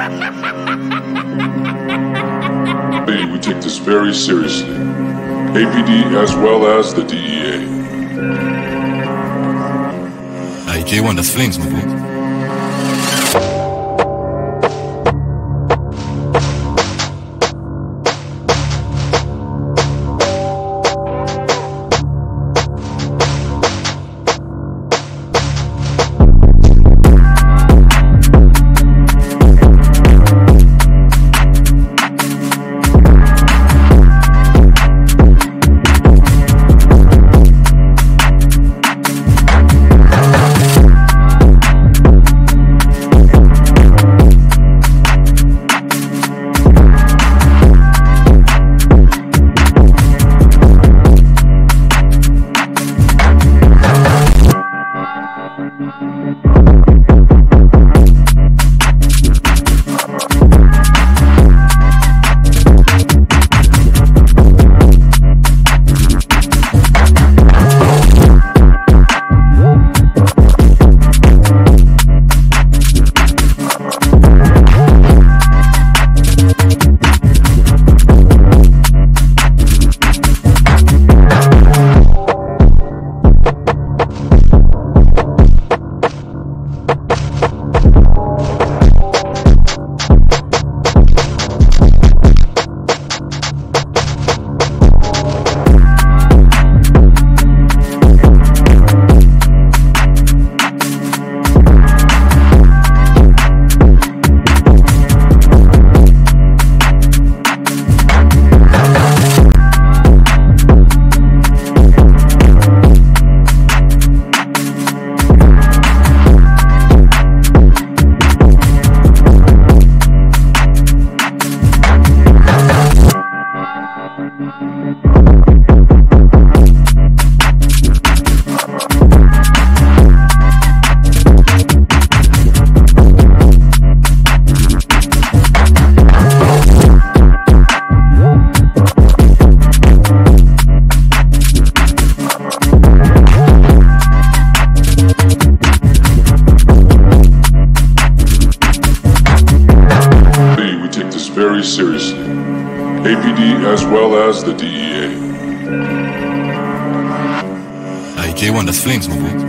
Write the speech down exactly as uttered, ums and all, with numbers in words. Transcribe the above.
We take this very seriously. A P D as well as the D E A. Hey, J one, das Flames, my boy. Very seriously. A P D as well as the D E A. Hey, J one, das Flames, my boy.